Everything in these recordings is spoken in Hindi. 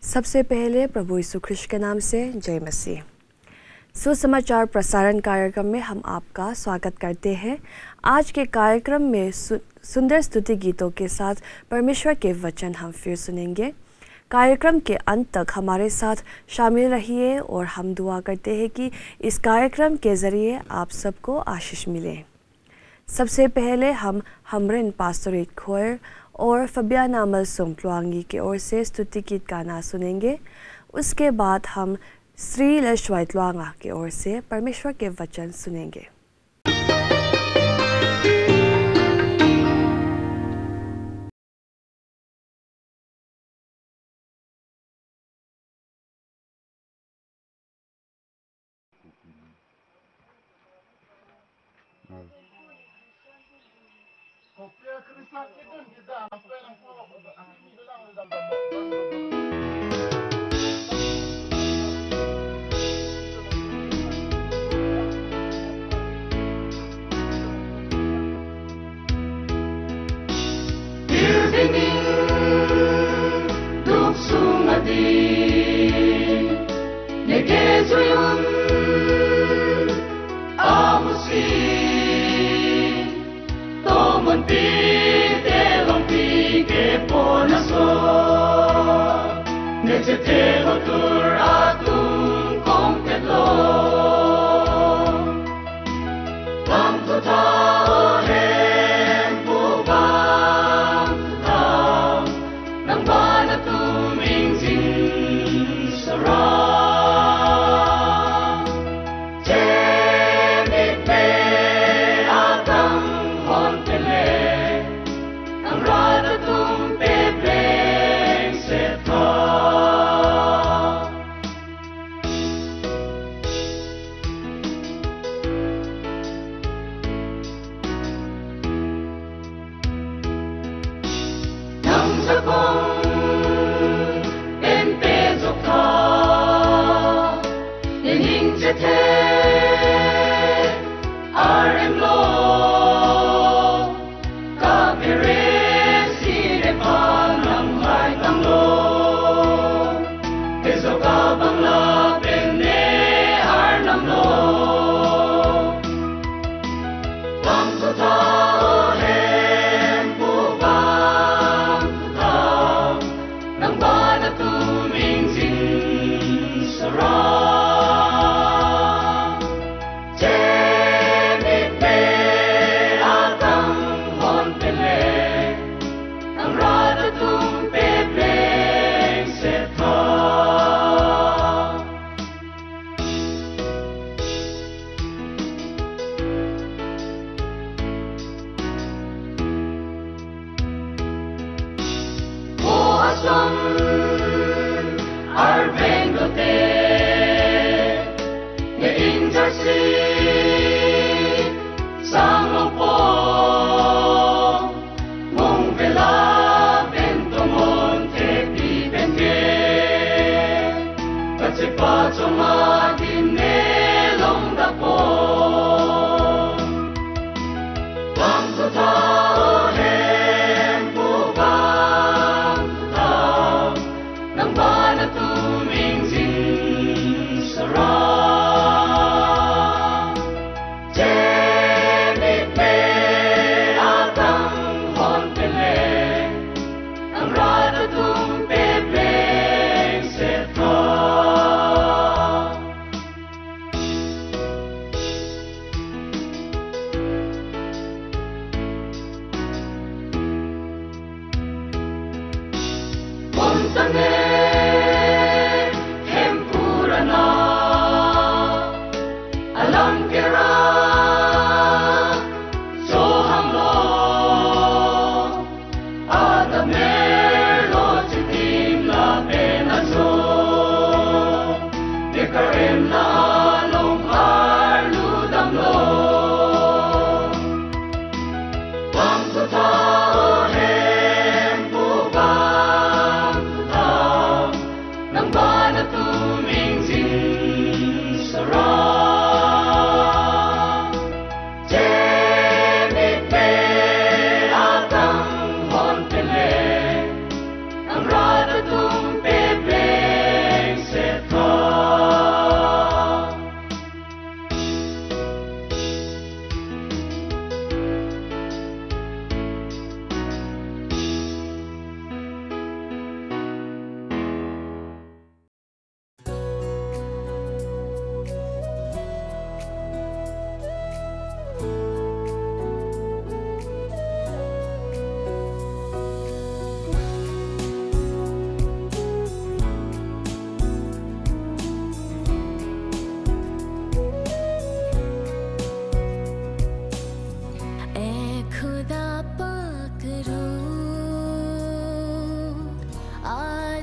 सबसे पहले प्रभु यीशु ख्रिस्ट के नाम से जय मसीह। सुसमाचार प्रसारण कार्यक्रम में हम आपका स्वागत करते हैं। आज के कार्यक्रम में सुंदर स्तुति गीतों के साथ परमेश्वर के वचन हम फिर सुनेंगे। कार्यक्रम के अंत तक हमारे साथ शामिल रहिए और हम दुआ करते हैं कि इस कार्यक्रम के ज़रिए आप सबको आशीष मिले। सबसे पहले हम हमरिन पास्टोरेट खोयर और फबियाना अमल सोमप्लुआंगी की ओर से स्तुति गीत गाना सुनेंगे। उसके बाद हम श्री लश्वाइतलुआंगा की ओर से परमेश्वर के वचन सुनेंगे।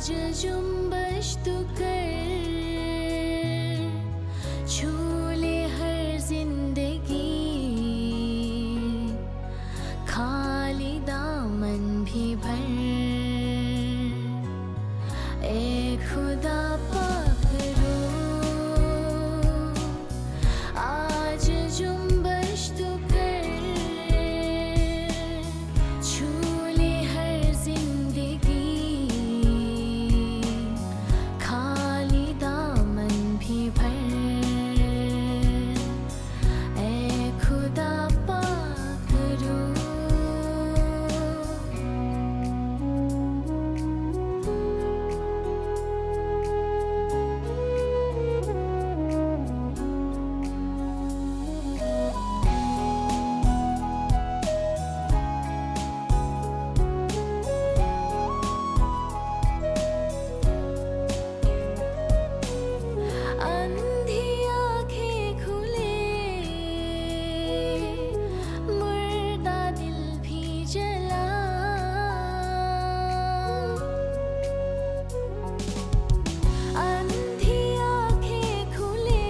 आज जुम्बश तू कर, छू ले हर जिंदगी, खाली दामन भी भर। ए खुदा पाक रो, आज जुम्बश तू कर, छू ले हर जिंदगी, खाली दामन भी भर। ए खुदा पाक रो। अंधी आँखें खुले, मुर्दा दिल भी जला। अंधी आँखें खुले,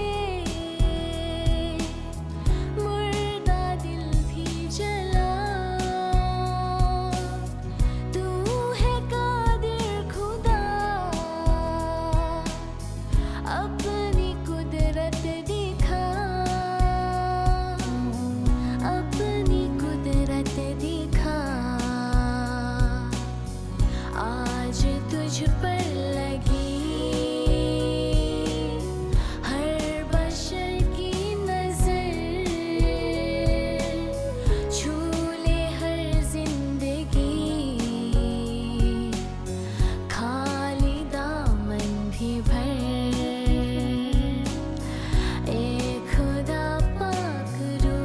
मुर्दा दिल भी जला। तू है कादिर खुदा, अपनी कुदरत दिखा, अपनी कुदरत दिखा। आज तुझ पर लगी हर बशर की नजर, छू ले हर जिंदगी, खाली दामन भी भर। ए खुदा पाक रो।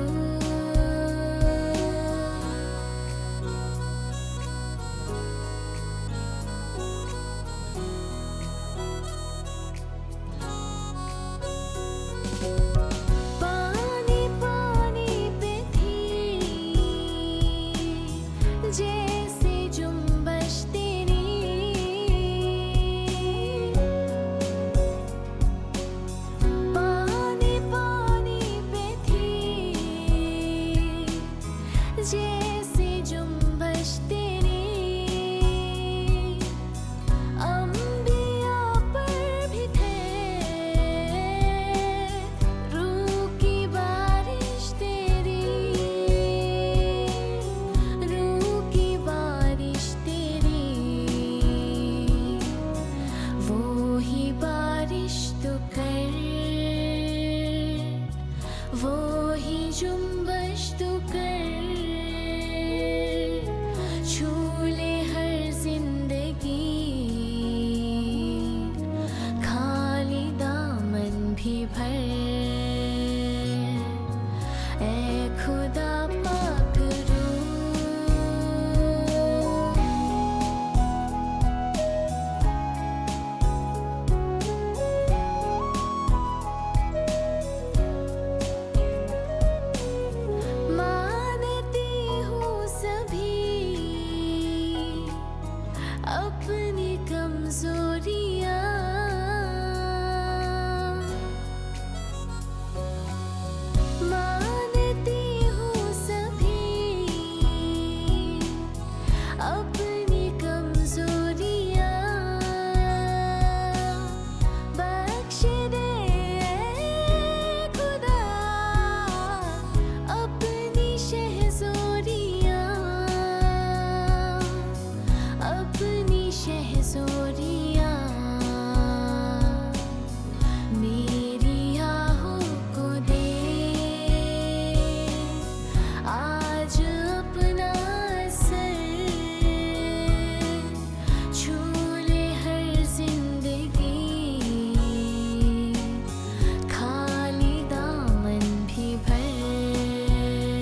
पानी पानी पे थी जैसे जुम्बश तेरी, पानी पानी पे थी जैसे जुम्बश तेरी। अंबिया पर भी थे रूह की बारिश तेरी, रूह की बारिश तेरी। वो ही बारिश तो कर, वो ही जुम्बश तो कर, छू ले हर जिंदगी, खाली दामन भी भर। ए खुदा पाक रो। मानती हूँ सभी अपनी कमजोरियाँ, मानती हूँ सभी अपनी कमजोरियाँ। बख्श दे खुदा अपनी शहज़ोरियाँ, अपनी शहज़ोरियाँ। मेरी आहों को दे आज अपना असर, छू ले हर जिंदगी, खाली दामन भी भर।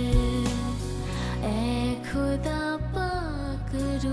ए खुदा पाक रो।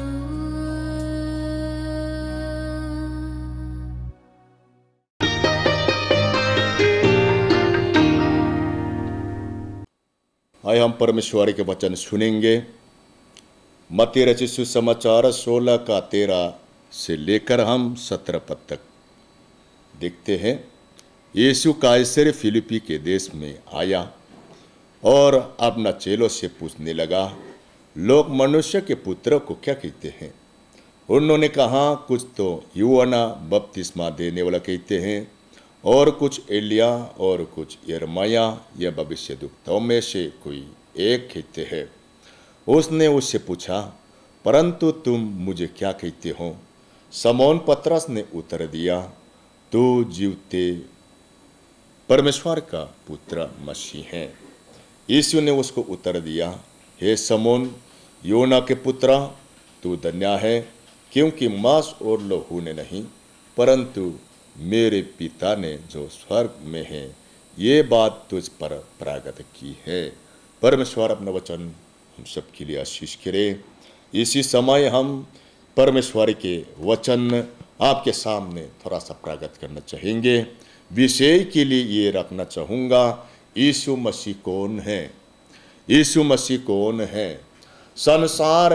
आइए हम परमेश्वर के वचन सुनेंगे। मत्ती रचित सुसमाचार 16 का 13 से लेकर हम 17 पद तक देखते हैं। यीशु कायसर फिलिपी के देश में आया और अपना चेलों से पूछने लगा, लोग मनुष्य के पुत्र को क्या कहते हैं? उन्होंने कहा, कुछ तो यूहन्ना बपतिस्मा देने वाला कहते हैं, और कुछ एलिया, और कुछ यिर्मयाह या भविष्यद्वक्ताओं में से कोई एक कहते हैं। उसने उससे पूछा, परंतु तुम मुझे क्या कहते हो? शमौन पतरस ने उत्तर दिया, तू जीवते परमेश्वर का पुत्र मसीह है। यीशु ने उसको उत्तर दिया, हे शमौन योना के पुत्रा, तू धन्य है, क्योंकि मांस और लहू ने नहीं, परंतु मेरे पिता ने जो स्वर्ग में है ये बात तुझ पर प्रगट की है। परमेश्वर अपना वचन हम सबके लिए आशीष करे। इसी समय हम परमेश्वर के वचन आपके सामने थोड़ा सा प्रगट करना चाहेंगे। विषय के लिए ये रखना चाहूँगा, यीशु मसीह कौन है? यीशु मसीह कौन है? संसार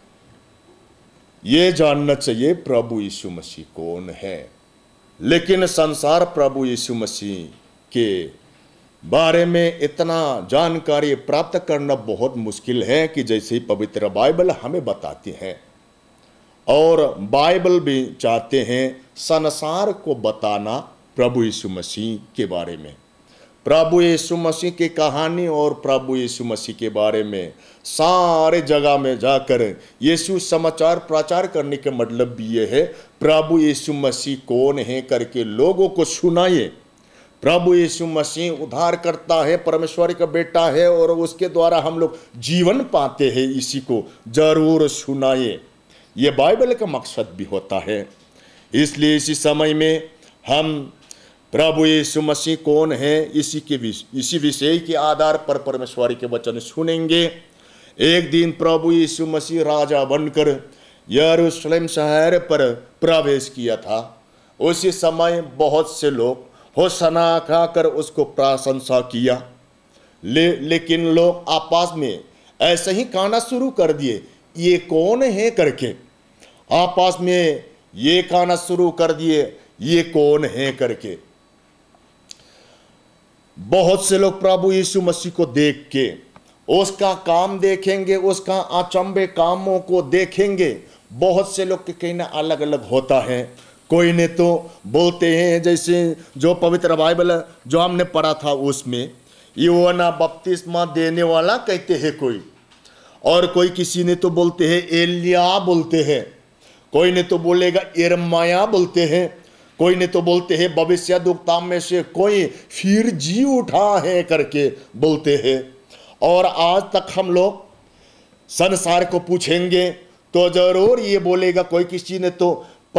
ये जानना चाहिए प्रभु यीशु मसीह कौन है, लेकिन संसार प्रभु यीशु मसीह के बारे में इतना जानकारी प्राप्त करना बहुत मुश्किल है कि जैसे ही पवित्र बाइबल हमें बताती है, और बाइबल भी चाहते हैं संसार को बताना प्रभु यीशु मसीह के बारे में। प्रभु यीशु मसीह की कहानी और प्रभु यीशु मसीह के बारे में सारे जगह में जाकर यीशु समाचार प्रचार करने का मतलब भी ये है, प्रभु यीशु मसीह कौन है करके लोगों को सुनाइए। प्रभु यीशु मसीह उद्धार करता है, परमेश्वर का बेटा है और उसके द्वारा हम लोग जीवन पाते हैं, इसी को जरूर सुनाइए। ये बाइबल का मकसद भी होता है। इसलिए इसी समय में हम प्रभु यीशु मसीह कौन है इसी विषय के आधार पर परमेश्वर के वचन सुनेंगे। एक दिन प्रभु यीशु मसीह राजा बनकर यरूशलेम शहर पर प्रवेश किया था। उसी समय बहुत से लोग होशाना खाकर उसको प्रशंसा किया, लेकिन लोग आपस में ऐसे ही कहना शुरू कर दिए, ये कौन है करके। आपस में ये कहना शुरू कर दिए, ये कौन है करके। बहुत से लोग प्रभु यीशु मसीह को देख के उसका काम देखेंगे, उसका अचंभे कामों को देखेंगे। बहुत से लोग के कहना अलग अलग होता है। कोई ने तो बोलते हैं, जैसे जो पवित्र बाइबल जो हमने पढ़ा था उसमें यूहन्ना बपतिस्मा देने वाला कहते हैं कोई, और कोई किसी ने तो बोलते हैं एलिया बोलते हैं, कोई ने तो बोलेगा यिर्मयाह बोलते हैं, कोई ने तो बोलते हैं भविष्यद्वक्ता में से कोई फिर जी उठा है करके बोलते हैं। और आज तक हम लोग संसार को पूछेंगे तो जरूर ये बोलेगा, कोई किसी ने तो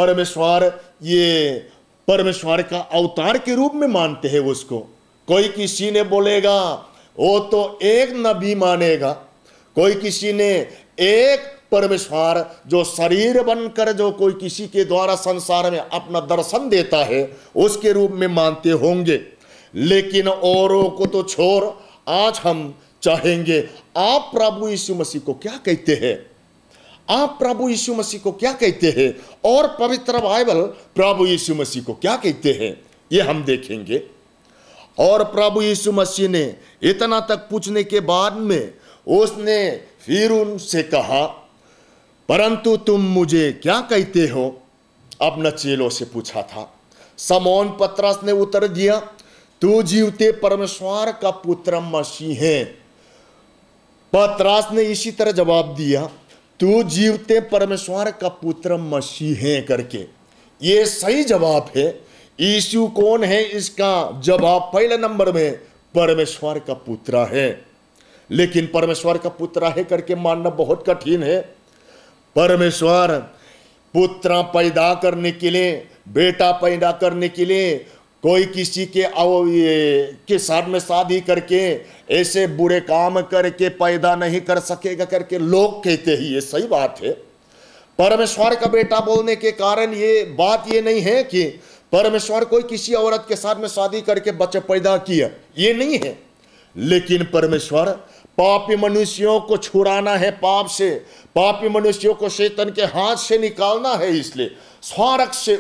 परमेश्वर का अवतार के रूप में मानते हैं उसको, कोई किसी ने बोलेगा वो तो एक नबी मानेगा, कोई किसी ने एक परमेश्वर जो शरीर बनकर जो कोई किसी के द्वारा संसार में अपना दर्शन देता है उसके रूप में मानते होंगे। लेकिन औरों को तो छोड़, आज हम चाहेंगे आप प्रभु यीशु मसीह को क्या कहते हैं, आप प्रभु यीशु मसीह को क्या कहते हैं, और पवित्र बाइबल प्रभु यीशु मसीह को क्या कहते हैं, ये हम देखेंगे। और प्रभु यीशु मसीह ने इतना तक पूछने के बाद में उसने फिर उनसे कहा, परंतु तुम मुझे क्या कहते हो? अपना चेलों से पूछा था। शमौन पतरस ने उत्तर दिया, तू जीवते परमेश्वर का पुत्र मसीह है। पतरस ने इसी तरह जवाब दिया, तू जीवते परमेश्वर का पुत्र मसीह है करके। ये सही जवाब है। यीशु कौन है इसका जवाब पहले नंबर में परमेश्वर का पुत्र है। लेकिन परमेश्वर का पुत्र है करके मानना बहुत कठिन है। परमेश्वर पुत्र पैदा करने के लिए, बेटा पैदा करने के लिए कोई किसी के साथ में शादी करके ऐसे बुरे काम करके पैदा नहीं कर सकेगा करके लोग कहते हैं। ये सही बात है। परमेश्वर का बेटा बोलने के कारण ये बात ये नहीं है कि परमेश्वर कोई किसी औरत के साथ में शादी करके बच्चे पैदा किया, ये नहीं है। लेकिन परमेश्वर पापी मनुष्यों को छुड़ाना है पाप से, पापी मनुष्यों को शैतान के हाथ से निकालना है। इसलिए स्वर्ग से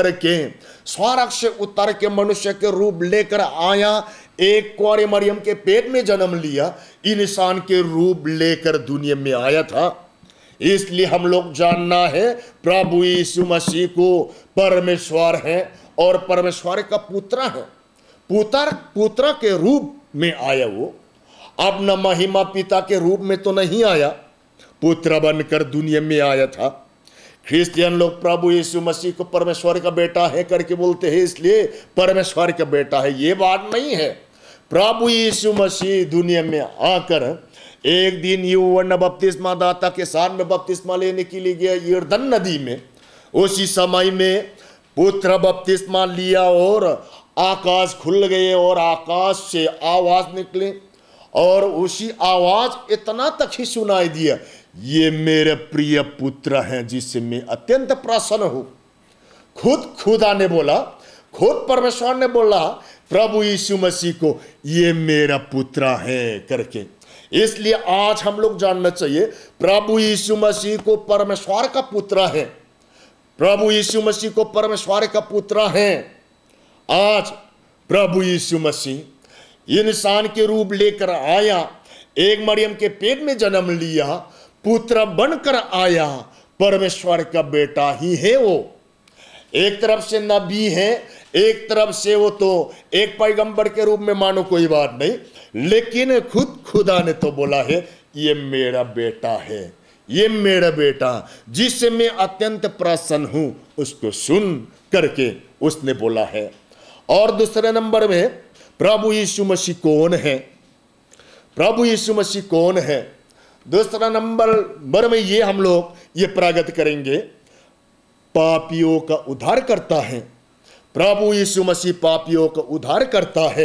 उतर के मनुष्य के रूप लेकर आया, एक कुंवारी मरियम के पेट में जन्म लिया, इंसान के रूप लेकर दुनिया में आया था। इसलिए हम लोग जानना है प्रभु यीशु मसीह को परमेश्वर है और परमेश्वर का पुत्र है। पुत्र के रूप में आया वो, अपना महिमा पिता के रूप में तो नहीं आया, पुत्र बनकर दुनिया में आया था। क्रिश्चियन लोग प्रभु यीशु मसीह को परमेश्वर का बेटा है करके बोलते हैं, इसलिए परमेश्वर का बेटा है। ये बात नहीं है। प्रभु यीशु मसीह दुनिया में आकर एक दिन यूहन्ना बपतिस्मा दाता के साथ में बपतिस्मा लेने के लिए गया यरदन नदी में। उसी समय में पुत्र बपतिस्मा लिया और आकाश खुल गए और आकाश से आवाज निकले और उसी आवाज इतना तक ही सुनाई दिया, ये मेरे प्रिय पुत्र हैं जिससे मैं अत्यंत प्रसन्न हूं। खुदा ने बोला, खुद परमेश्वर ने बोला प्रभु यीशु मसीह को, ये मेरा पुत्र है करके। इसलिए आज हम लोग जानना चाहिए प्रभु यीशु मसीह को परमेश्वर का पुत्र है, प्रभु यीशु मसीह को परमेश्वर का पुत्र है। आज प्रभु यीशु मसीह इंसान के रूप लेकर आया, एक मरियम के पेट में जन्म लिया, पुत्र बनकर आया, परमेश्वर का बेटा ही है वो। एक तरफ से नबी है, एक तरफ से वो तो एक पैगंबर के रूप में मानो कोई बात नहीं, लेकिन खुदा ने तो बोला है ये मेरा बेटा है, ये मेरा बेटा जिससे मैं अत्यंत प्रसन्न हूं, उसको सुन करके उसने बोला है। और दूसरे नंबर में प्रभु यीशु मसीह कौन है? प्रभु यीशु मसीह कौन है? दूसरा नंबर में ये हम लोग ये प्रगट करेंगे, पापियों का उद्धार करता है। प्रभु यीशु मसीह पापियों का उद्धार करता है।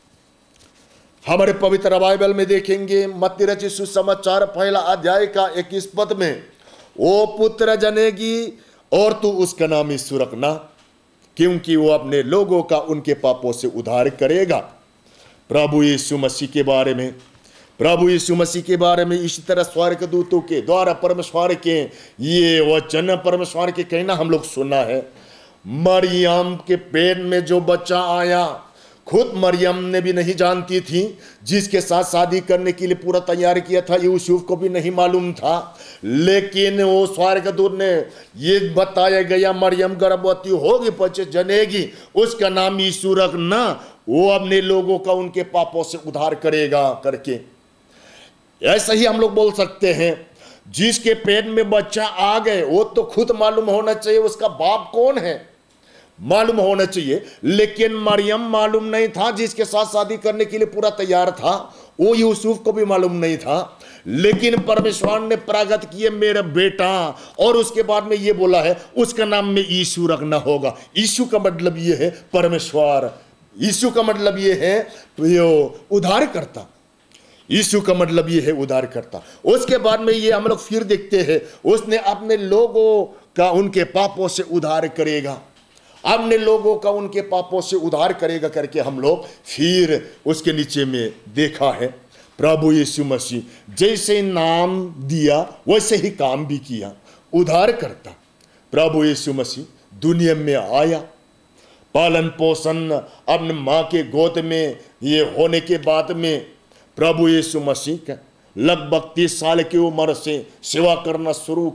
हमारे पवित्र बाइबल में देखेंगे मत्ती रचित सुसमाचार पहला अध्याय का 21 पद में, वो पुत्र जनेगी और तू उसका नाम यीशु रखना, क्योंकि वो अपने लोगों का उनके पापों से उद्धार करेगा। प्रभु यीशु मसीह के बारे में, प्रभु यीशु मसीह के बारे में इसी तरह स्वर्गदूतों के द्वारा परमेश्वर के ये वचन परमेश्वर के कहना हम लोग सुना है। मरियम के पेट में जो बच्चा आया, खुद मरियम ने भी नहीं जानती थी, जिसके साथ शादी करने के लिए पूरा तैयार किया था, यूसुफ को भी नहीं मालूम था, लेकिन वो स्वर्गदूत ने ये बताया गया मरियम गर्भवती होगी, बच्चे जनेगी, उसका नाम यीशु रखना, वो अपने लोगों का उनके पापों से उद्धार करेगा करके। ऐसा ही हम लोग बोल सकते हैं, जिसके पेट में बच्चा आ गए वो तो खुद मालूम होना चाहिए उसका बाप कौन है, मालूम होना चाहिए, लेकिन मरियम मालूम नहीं था, जिसके साथ शादी करने के लिए पूरा तैयार था, वो यूसुफ को भी मालूम नहीं था, लेकिन परमेश्वर ने प्रगट किए मेरा बेटा, और उसके बाद में ये बोला है उसका नाम में यीशु रखना होगा। यीशु का मतलब ये है परमेश्वर, यीशु का मतलब ये है उद्धार करता, यीशु का मतलब ये है उद्धार करता। उसके बाद में ये हम लोग फिर देखते हैं, उसने अपने लोगों का उनके पापों से उद्धार करेगा, अपने लोगों का उनके पापों से उद्धार करेगा करके हम लोग फिर उसके नीचे में देखा है। प्रभु यीशु मसीह जैसे नाम दिया वैसे ही काम भी किया, उद्धार करता। प्रभु यीशु मसीह दुनिया में आया, पालन पोषण अपने माँ के गोद में ये होने के बाद में प्रभु यीशु मसीह का लगभग 30 साल की उम्र से सेवा करना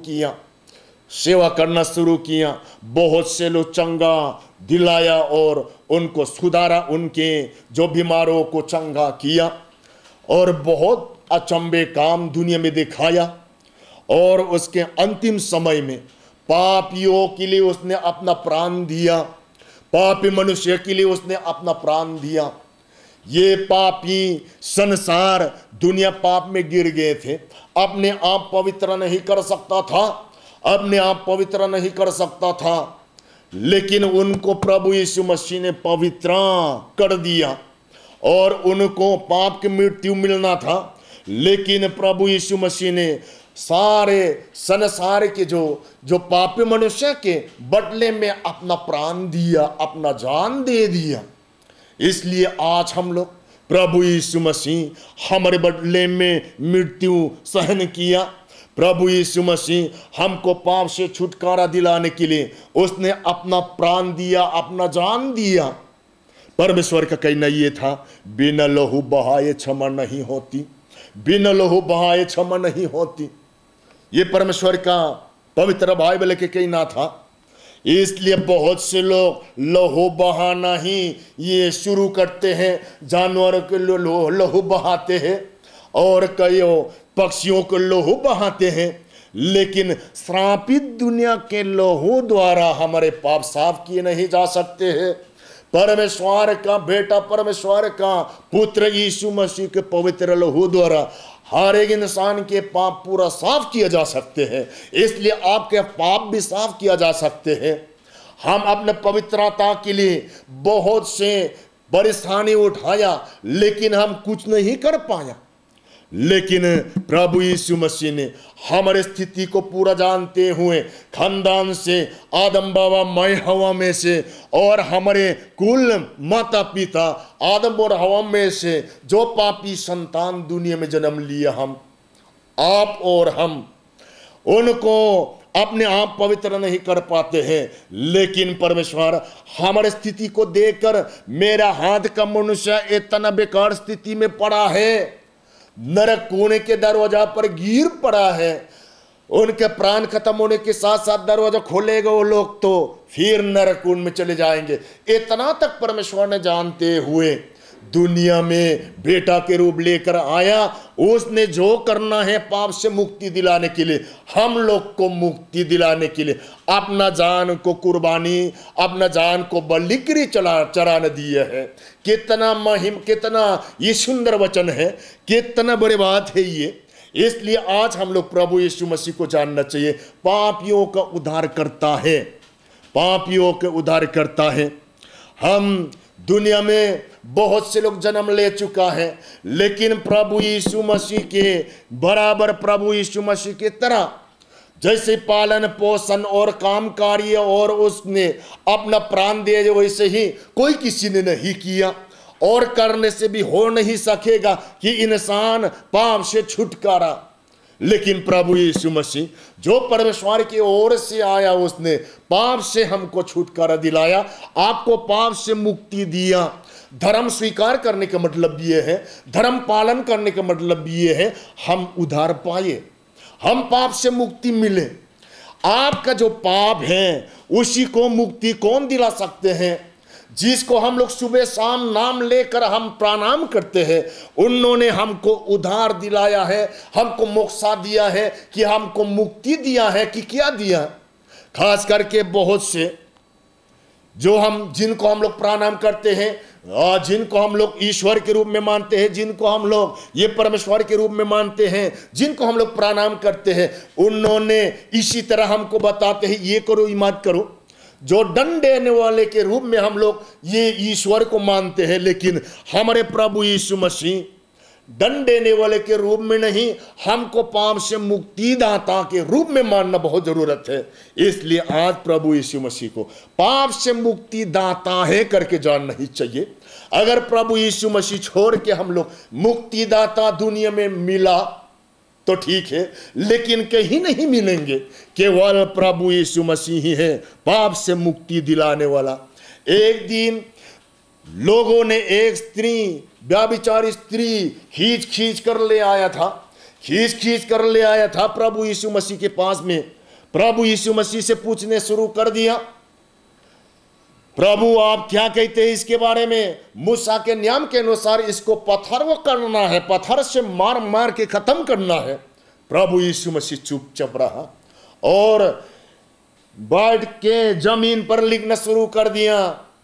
शुरू किया। बहुत से लोग चंगा दिलाया और उनको सुधारा, उनके जो बीमारों को चंगा किया, और बहुत अचंभे काम दुनिया में दिखाया। और उसके अंतिम समय में पापियों के लिए उसने अपना प्राण दिया, पापी मनुष्य के लिए उसने अपना प्राण दिया। ये पापी संसार दुनिया पाप में गिर गए थे, अपने आप पवित्र नहीं कर सकता था, अपने आप पवित्र नहीं कर सकता था, लेकिन उनको प्रभु यीशु मसीह ने पवित्र कर दिया और उनको पाप की मृत्यु मिलना था, लेकिन प्रभु यीशु मसीह ने सारे संसार के जो पापी मनुष्य के बदले में अपना प्राण दिया, अपना जान दे दिया। इसलिए आज हम लोग प्रभु यीशु मसीह हमारे बदले में मृत्यु सहन किया। प्रभु यीशु मसीह हमको पाप से छुटकारा दिलाने के लिए उसने अपना प्राण दिया, अपना जान दिया। परमेश्वर का कहना ये था, बिना लहू बहाए क्षमा नहीं होती, बिना लहू बहाए क्षमा नहीं होती। ये परमेश्वर का पवित्र बाइबल के कहना था। इसलिए बहुत से लोग लहू बहाना ही ये शुरू करते हैं, जानवरों के लहू बहाते हैं और कई पक्षियों को लहू बहाते हैं, लेकिन श्रापित दुनिया के लहू द्वारा हमारे पाप साफ किए नहीं जा सकते हैं। परमेश्वर का बेटा, परमेश्वर का पुत्र यीशु मसीह के पवित्र लहू द्वारा हर एक इंसान के पाप पूरा साफ किया जा सकते हैं। इसलिए आपके पाप भी साफ किया जा सकते हैं। हम अपने पवित्रता के लिए बहुत से परेशानी उठाया, लेकिन हम कुछ नहीं कर पाया। लेकिन प्रभु यीशु मसीह ने हमारे स्थिति को पूरा जानते हुए खानदान से, आदम बाबा माई हवा में से और हमारे कुल माता पिता आदम और हवा में से जो पापी संतान दुनिया में जन्म लिया, हम आप और हम उनको अपने आप पवित्र नहीं कर पाते हैं। लेकिन परमेश्वर हमारे स्थिति को देखकर, मेरा हाथ का मनुष्य इतना बेकार स्थिति में पड़ा है, नरक कुएं के दरवाजा पर गिर पड़ा है, उनके प्राण खत्म होने के साथ साथ दरवाजा खोलेगा वो लोग तो फिर नरक कुएं में चले जाएंगे। इतना तक परमेश्वर ने जानते हुए दुनिया में बेटा के रूप लेकर आया। उसने जो करना है पाप से मुक्ति दिलाने के लिए, हम लोग को मुक्ति दिलाने के लिए अपना जान को कुर्बानी, अपना जान को बलिक्री चराने दिया है। कितना महिम, कितना ये सुंदर वचन है, कितना बड़ी बात है ये। इसलिए आज हम लोग प्रभु यीशु मसीह को जानना चाहिए। पापियों का उद्धार करता है, पापियों के उद्धार करता है। हम दुनिया में बहुत से लोग जन्म ले चुका है, लेकिन प्रभु यीशु मसीह के बराबर, प्रभु यीशु मसीह की तरह जैसे पालन पोषण और काम कार्य और उसने अपना प्राण दिया, वैसे ही कोई किसी ने नहीं किया और करने से भी हो नहीं सकेगा कि इंसान पाप से छुटकारा। लेकिन प्रभु यीशु मसीह जो परमेश्वर की ओर से आया, उसने पाप से हमको छुटकारा दिलाया, आपको पाप से मुक्ति दिया। धर्म स्वीकार करने का मतलब ये है, धर्म पालन करने का मतलब ये है, हम उद्धार पाए, हम पाप से मुक्ति मिले। आपका जो पाप है उसी को मुक्ति कौन दिला सकते हैं? जिसको हम लोग सुबह शाम नाम लेकर हम प्रणाम करते हैं, उन्होंने हमको उद्धार दिलाया है, हमको मोक्षा दिया है, कि हमको मुक्ति दिया है कि क्या दिया। खास करके बहुत से जो जिनको हम लोग प्रणाम करते हैं, जिनको हम लोग ईश्वर के रूप में मानते हैं, जिनको हम लोग ये परमेश्वर के रूप में मानते हैं, जिनको हम लोग प्रणाम करते हैं, उन्होंने इसी तरह हमको बताते हैं ये करो ये मत करो। जो दंड देने वाले के रूप में हम लोग ये ईश्वर को मानते हैं, लेकिन हमारे प्रभु यीशु मसीह दंड देने वाले के रूप में नहीं, हमको पाप से मुक्तिदाता के रूप में मानना बहुत जरूरत है। इसलिए आज प्रभु यीशु मसीह को पाप से मुक्तिदाता है करके जानना ही चाहिए। अगर प्रभु यीशु मसीह छोड़ के हम लोग मुक्तिदाता दुनिया में मिला तो ठीक है, लेकिन कहीं नहीं मिलेंगे। केवल प्रभु यीशु मसीह ही है पाप से मुक्ति दिलाने वाला। एक दिन लोगों ने एक स्त्री, व्यभिचारी स्त्री खींच खींच कर ले आया था प्रभु यीशु मसीह के पास में। प्रभु यीशु मसीह से पूछने शुरू कर दिया, प्रभु आप क्या कहते हैं इसके बारे में? मूसा के नियम के अनुसार इसको पत्थर करना है, पत्थर से मार मार के खत्म करना है। प्रभु यीशु मसीह चुपचाप रहा और बैठ के जमीन पर लिखना शुरू कर दिया,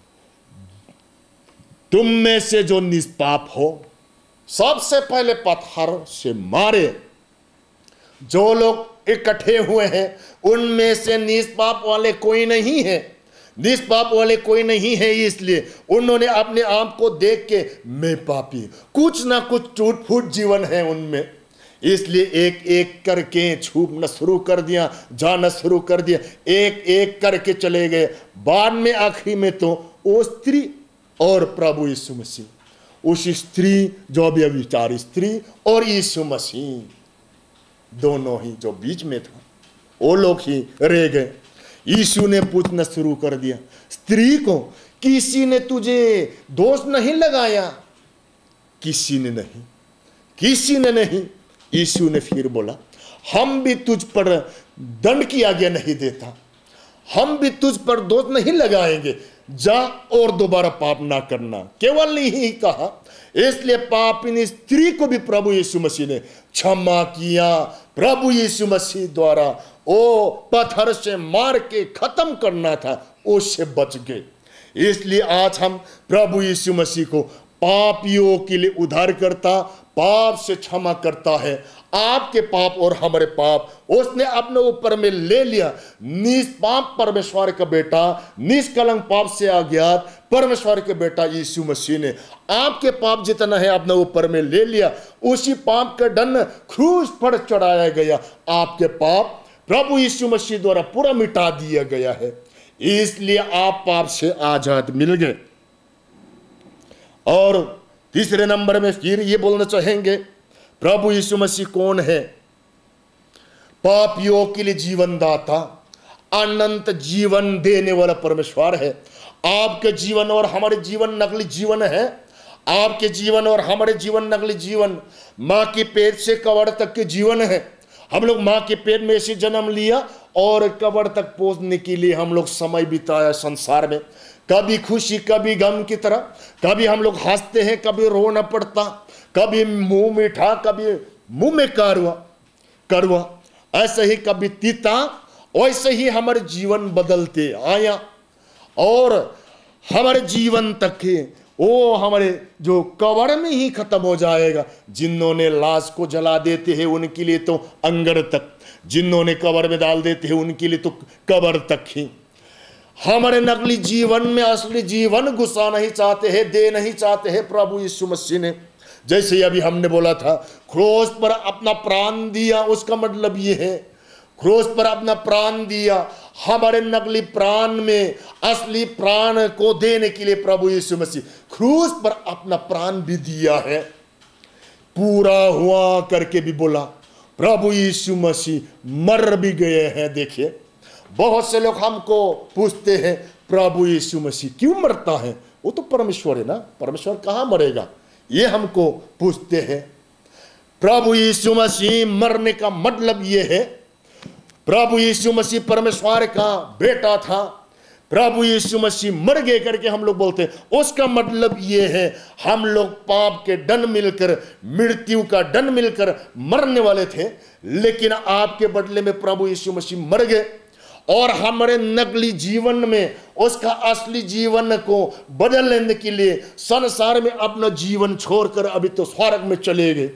तुम में से जो निष्पाप हो सबसे पहले पत्थर से मारे। जो लोग इकट्ठे हुए हैं उनमें से निष्पाप वाले कोई नहीं है, निष्पाप वाले कोई नहीं है। इसलिए उन्होंने अपने आप को देख के, मैं पापी, कुछ ना कुछ टूट फूट जीवन है उनमें, इसलिए एक एक करके छूपना शुरू कर दिया, जाना शुरू कर दिया, एक एक करके चले गए। बाद में आखिरी में तो वो स्त्री और प्रभु यीशु मसीह उस स्त्री जो व्यभिचारी स्त्री और यीशु मसीह दोनों ही जो बीच में था वो लोग ही रह गए। यीशु ने पूछना शुरू कर दिया स्त्री को, किसी ने तुझे दोष नहीं लगाया? किसी ने नहीं, किसी ने नहीं। यीशु ने फिर बोला, हम भी तुझ पर दंड की आज्ञा नहीं देता, हम भी तुझ पर दोष नहीं लगाएंगे, जा और दोबारा पाप ना करना। केवल नहीं कहा, इसलिए पापिनी स्त्री को भी प्रभु यीशु मसीह ने क्षमा किया। प्रभु यीशु मसीह द्वारा वो पत्थर से मार के खत्म करना था, उससे बच गए। इसलिए आज हम प्रभु यीशु मसीह को पापियों के लिए उद्धार करता, पाप से क्षमा करता है। आपके पाप और हमारे पाप उसने अपने ऊपर में ले लिया। निष्पाप परमेश्वर का बेटा, निष्कलंक पाप से अज्ञात परमेश्वर के बेटा यीशु मसीह ने आपके पाप जितना है अपने ऊपर में ले लिया। उसी पाप का दंड क्रूस पर चढ़ाया गया। आपके पाप प्रभु यीशु मसीह द्वारा पूरा मिटा दिया गया है, इसलिए आप पाप से आजाद मिल गए। और तीसरे नंबर में फिर ये बोलना चाहेंगे, प्रभु यीशु मसीह कौन है? पापियों के लिए जीवन दाता, अनंत जीवन देने वाला परमेश्वर है। आपके जीवन और हमारे जीवन नकली जीवन है। आपके जीवन और हमारे जीवन नकली जीवन, माँ के पेट से कब्र तक के जीवन है। हम लोग माँ के पेट में से जन्म लिया और कब्र तक पहुंचने के लिए हम लोग समय बिताया संसार में, कभी खुशी कभी गम की तरह। कभी हम लोग हंसते हैं, कभी रोना पड़ता, कभी मुंह मीठा कभी मुंह में कड़वा, ऐसे ही कभी तीता। वैसे ही हमारे जीवन बदलते आया और हमारे जीवन तक वो हमारे जो कब्र में ही खत्म हो जाएगा। जिन्होंने लाश को जला देते हैं उनके लिए तो अंगर तक, जिन्होंने कब्र में डाल देते हैं उनके लिए तो कब्र तक ही। हमारे नकली जीवन में असली जीवन घुसा नहीं चाहते हैं, दे नहीं चाहते हैं प्रभु यीशु मसीह ने। जैसे अभी हमने बोला था, क्रूस पर अपना प्राण दिया, उसका मतलब ये है क्रूस पर अपना प्राण दिया। हमारे नकली प्राण में असली प्राण को देने के लिए प्रभु यीशु मसीह क्रूस पर अपना प्राण भी दिया है। पूरा हुआ करके भी बोला। प्रभु यीशु मसीह मर भी गए हैं। देखिए, बहुत से लोग हमको पूछते हैं प्रभु यीशु मसीह क्यों मरता है? वो तो परमेश्वर है ना, परमेश्वर कहाँ मरेगा? ये हमको पूछते हैं। प्रभु यीशु मसीह मरने का मतलब ये है, प्रभु यीशु मसीह परमेश्वर का बेटा था, प्रभु यीशु मसीह मर गए करके हम लोग बोलते हैं। उसका मतलब ये है, हम लोग पाप के दंड मिलकर, मृत्यु का दंड मिलकर मरने वाले थे, लेकिन आपके बदले में प्रभु यीशु मसीह मर गए और हमारे नकली जीवन में उसका असली जीवन को बदल लेने के लिए संसार में अपना जीवन छोड़कर अभी तो स्वर्ग में चले गए।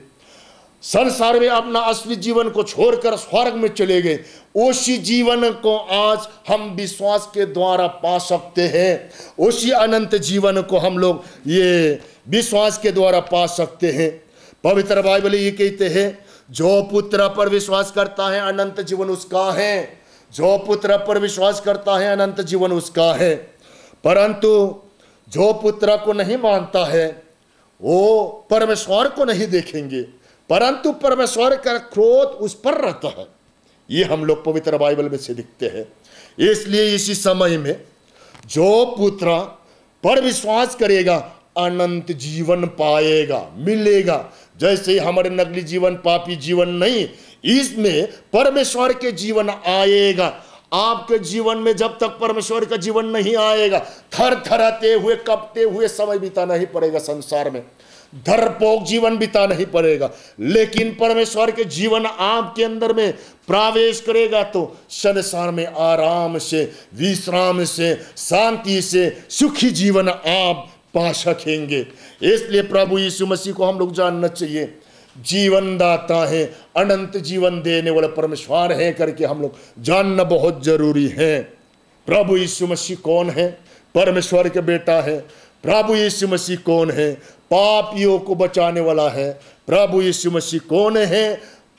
संसार में अपना असली जीवन को छोड़कर स्वर्ग में चले गए। उसी जीवन को आज हम विश्वास के द्वारा पा सकते हैं। उसी अनंत जीवन को हम लोग ये विश्वास के द्वारा पा सकते हैं। पवित्र बाइबल ये कहते हैं, जो पुत्र पर विश्वास करता है अनंत जीवन उसका है। जो पुत्र पर विश्वास करता है अनंत जीवन उसका है। परंतु जो पुत्र को नहीं मानता है वो परमेश्वर को नहीं देखेंगे, परंतु परमेश्वर का क्रोध उस पर रहता है। ये हम लोग पवित्र बाइबल में से दिखते हैं। इसलिए इसी समय में जो पुत्र पर विश्वास करेगा अनंत जीवन पाएगा, मिलेगा। जैसे ही हमारे नकली जीवन पापी जीवन नहीं, इसमें परमेश्वर के जीवन आएगा। आपके जीवन में जब तक परमेश्वर का जीवन नहीं आएगा, थरथराते हुए कपते हुए समय बिताना ही पड़ेगा संसार में, डरपोक जीवन बिताना ही पड़ेगा। लेकिन परमेश्वर के जीवन आपके अंदर में प्रवेश करेगा तो संसार में आराम से, विश्राम से, शांति से सुखी जीवन आप पा सकेंगे। इसलिए प्रभु यीशु मसीह को हम लोग जानना चाहिए, जीवन दाता है, अनंत जीवन देने वाला परमेश्वर है करके हम लोग जानना बहुत जरूरी है। प्रभु यीशु मसीह कौन है? परमेश्वर के बेटा है। प्रभु यीशु मसीह कौन है? पापियों को बचाने वाला है। प्रभु यीशु मसीह कौन है?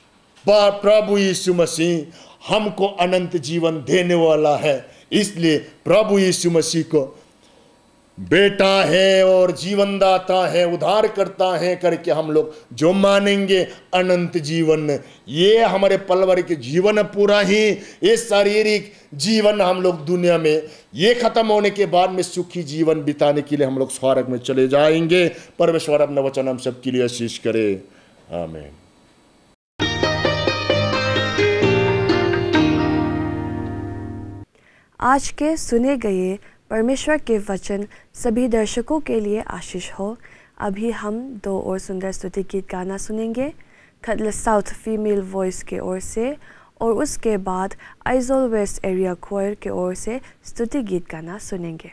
प्रभु यीशु मसीह हमको अनंत जीवन देने वाला है। इसलिए प्रभु यीशु मसीह को बेटा है और जीवनदाता है, उद्धार करता है करके हम लोग जो मानेंगे अनंत जीवन, ये हमारे पल भर के जीवन पूरा ही, ये शारीरिक जीवन हम लोग दुनिया में ये खत्म होने के बाद में सुखी जीवन बिताने के लिए हम लोग स्वर्ग में चले जाएंगे। परमेश्वर अपना वचन हम सबके लिए आशीष करे। आमीन। आज के सुने गए परमेश्वर के वचन सभी दर्शकों के लिए आशीष हो। अभी हम दो और सुंदर स्तुति गीत गाना सुनेंगे, खटला साउथ फीमेल वॉइस के ओर से, और उसके बाद आइजोल वेस्ट एरिया क्वायर के ओर से स्तुति गीत गाना सुनेंगे।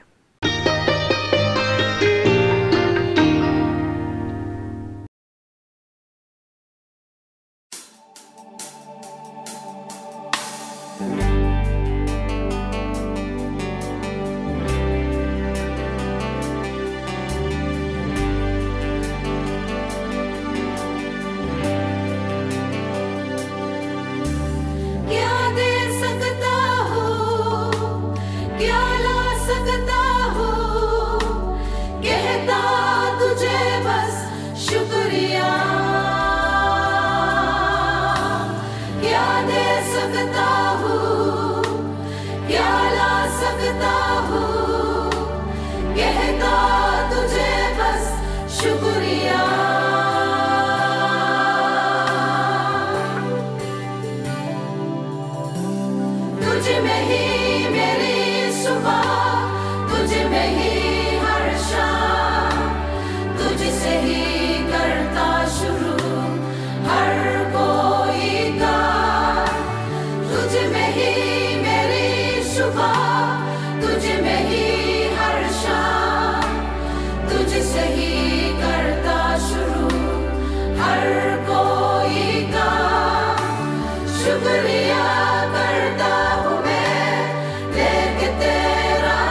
शुक्रिया करता हूँ मैं, लेके तेरा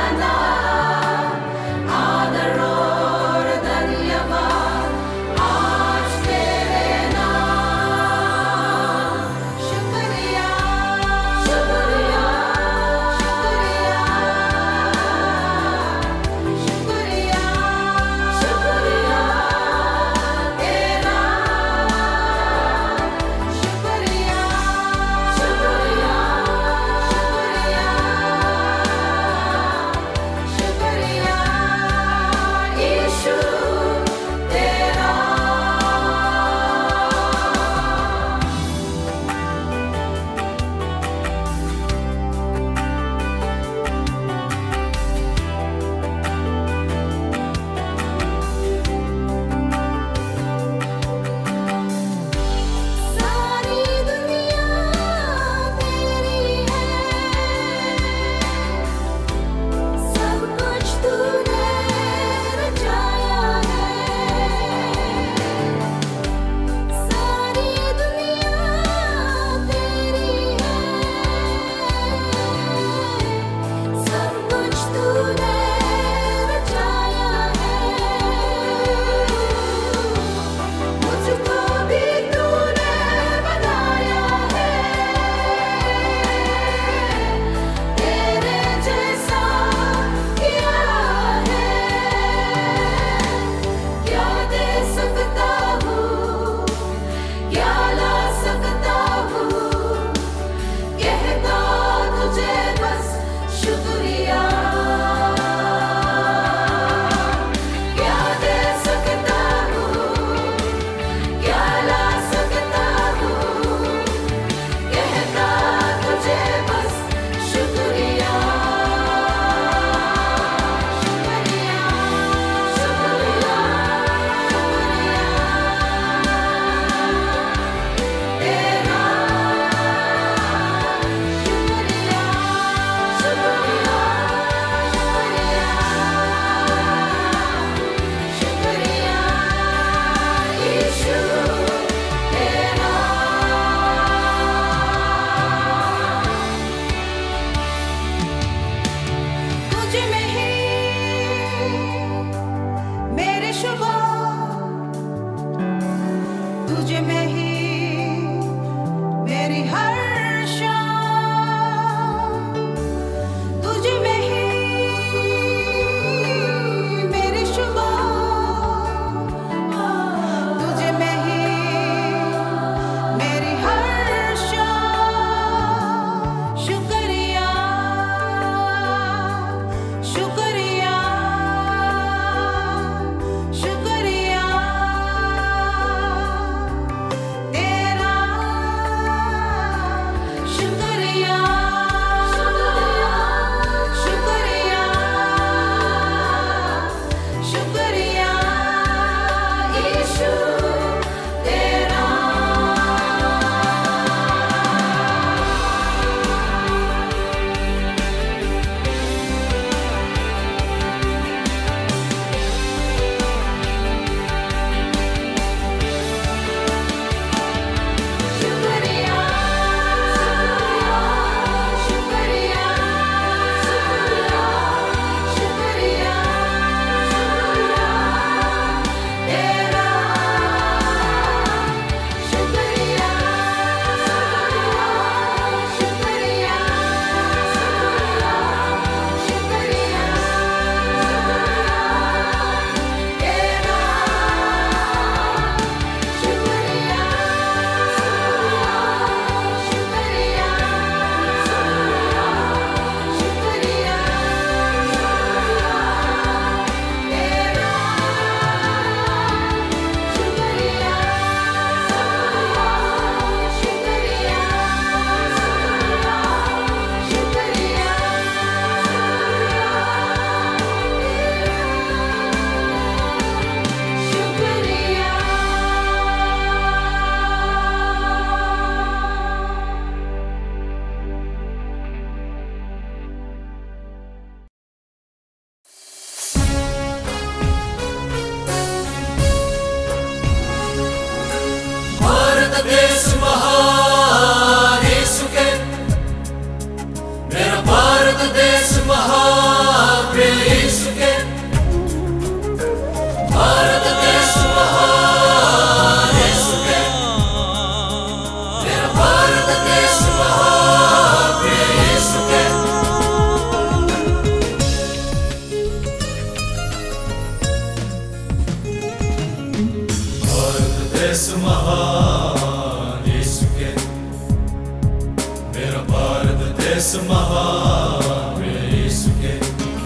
देश महान यीशु के,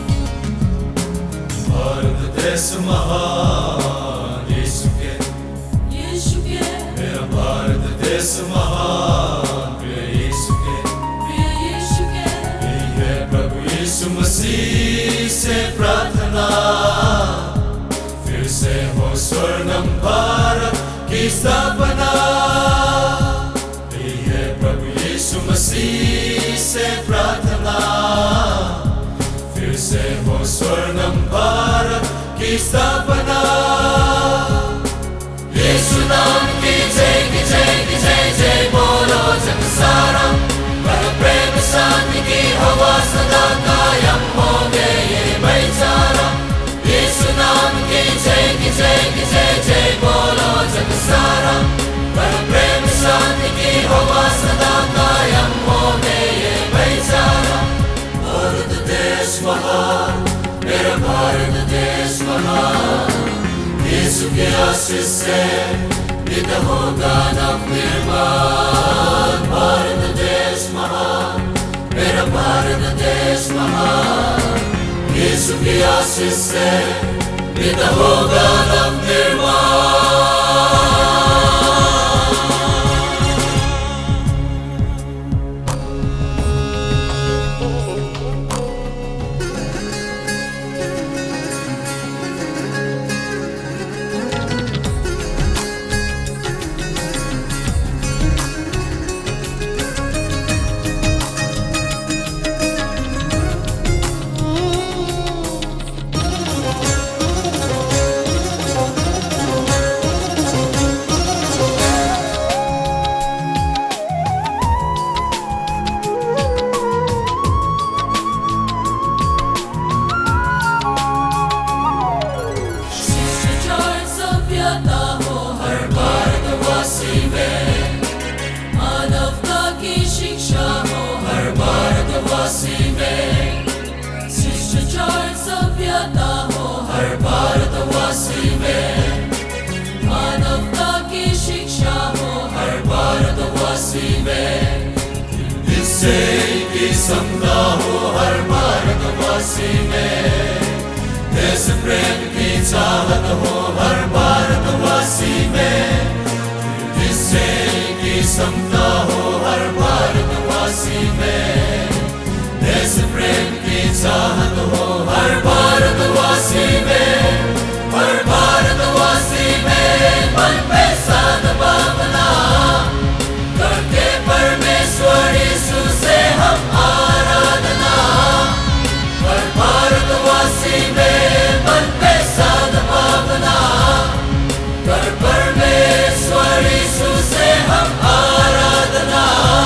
भारत देश महान यीशु के, मेरा भारत देश महान यीशु के, यही है प्रभु यीशु मसीह से प्रार्थना, फिर से हो स्वर्णम भारत की स्थापना। यही है प्रभु यीशु मसीह से प्रार्थना, फिर से हो स्वर्णम भारत की स्थापना। यीशु नाम की जय की जय की जय जय बोलो जग सारा, वह प्रेम शांति की हवा सदा कायम हो गए ये भाईचारा। यीशु नाम की जय की जय की जय जय बोलो जग सारा, वह प्रेम शांति की हवा सदा कायम हो गए ये भाईचारा। भारत देश महान, मेरा भारत देश महान, यीशु के आशीष से नित होगा नव निर्माण। भारत देश महान, मेरा भारत देश महान, यीशु की आशीष से नित होगा नव निर्माण। शिष्टाचार सभ्यता हो हर भारतवासी में, मानवता की शिक्षा हो हर भारतवासी में, इससे की समता हो हर भारतवासी में, देश प्रेम की चाहत हो हर भारतवासी में, इससे की समता हो हर भारतवासी में, देश प्रेम की चाहत हो हर भारतवासी में, हर भारतवासी में मन पे सद्भावना करके परमेश्वर यीशु से हम आराधना। हर भारतवासी में मन पे सद्भावना कर परमेश्वर यीशु से हम आराधना।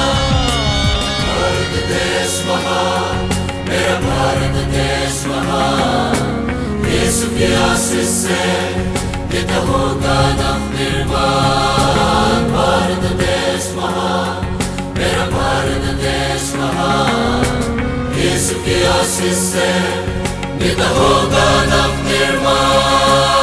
भारत देश महान, मेरा भारत देश महान, यीशु की आशीष से नित होगा नव निर्माण। भारत देश महान, मेरा भारत देश महान, यीशु की आशीष से नित होगा नव निर्माण।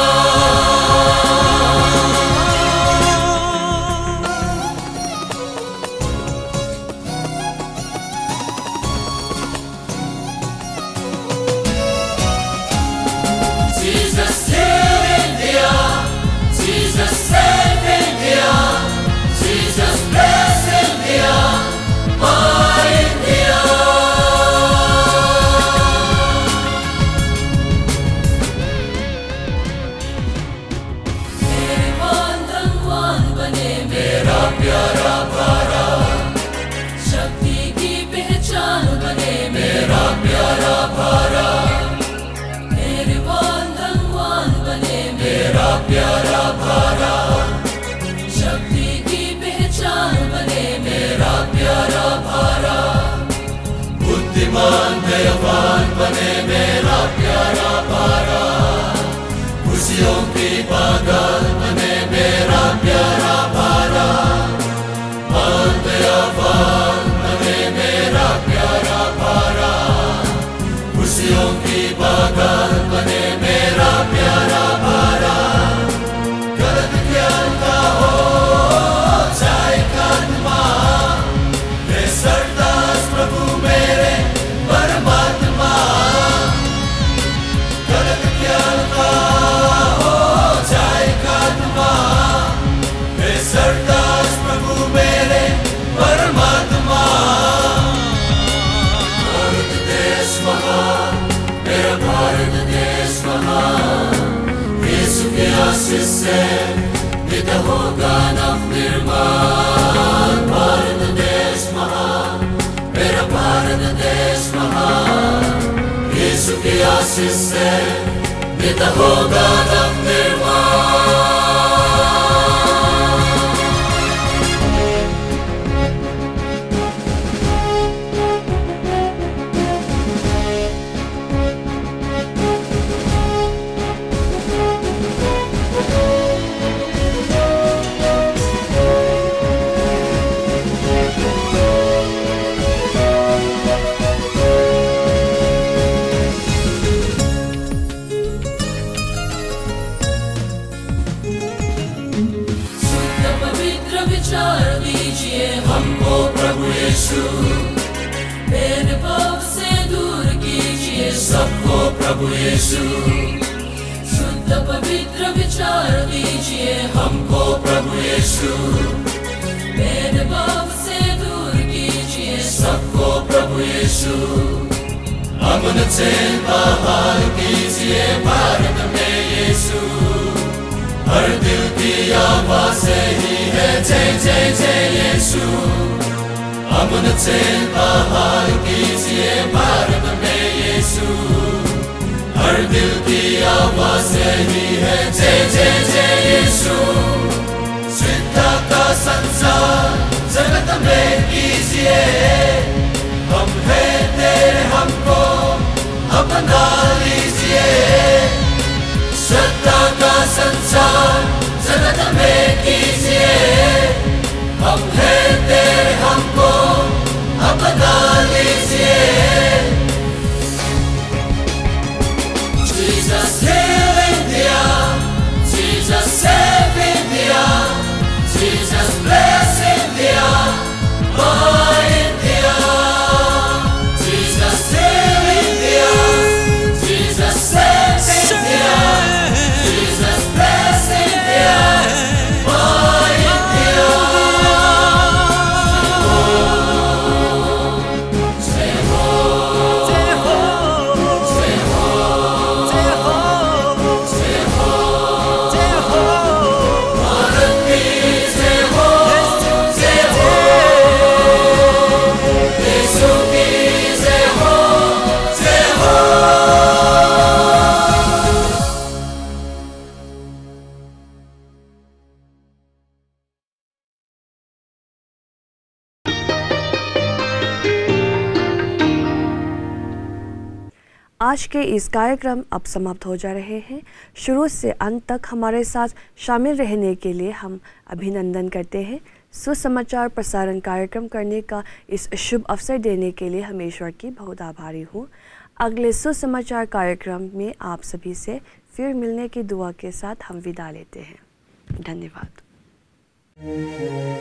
प्यारा भारत, शक्ति की पहचान बने मेरा प्यारा भारत, बुद्धिमान दयावान बने मेरा प्यारा भारत, खुशियों की बागल बने मेरा प्यारा भारत, मान दयावान बने मेरा प्यारा भारत, खुशियों की बागल बने मेरा प्यारा भारत। गलत ज्ञान का हो जाए खात्मा, ये सरदार प्रभु में आशीष से नित होगा नवनिर्माण। हमको प्रभु यीशु, भेदभाव से दूर कीजिए सबको प्रभु यीशु। शुद्ध पवित्र विचार दीजिए हमको प्रभु यीशु, भेदभाव से दूर कीजिए सबको प्रभु यीशु। अमन चैन बहाल कीजिए भारत में यीशु, हर दिल की आवाज़ से ही है जय जय जय यीशु। अमन चैन बहाल कीजिए भारत में यीशु, हर दिल की आवाज़ से ही है जय जय जय यीशु। श्रद्धा का संसार जगत में कीजिए, हम हैं तेरे हमको अपना लीजिए। श्रद्धा का संसार जगत में कीजिए, हम हैं तेरे हमको अपना लीजिए। Jesus heal India, Jesus save India, Jesus bless India, my India. Jesus heal India, Jesus save India, Jesus bless India, my India. Jai ho, Jai ho, Jai ho, Jai ho, Jai ho, Jai ho, Bharat की जय हो, जय हो, यीशु की जय हो, जय हो। आज के इस कार्यक्रम अब समाप्त हो जा रहे हैं। शुरू से अंत तक हमारे साथ शामिल रहने के लिए हम अभिनंदन करते हैं। सुसमाचार प्रसारण कार्यक्रम करने का इस शुभ अवसर देने के लिए हम ईश्वर की बहुत आभारी हूँ। अगले सुसमाचार कार्यक्रम में आप सभी से फिर मिलने की दुआ के साथ हम विदा लेते हैं। धन्यवाद।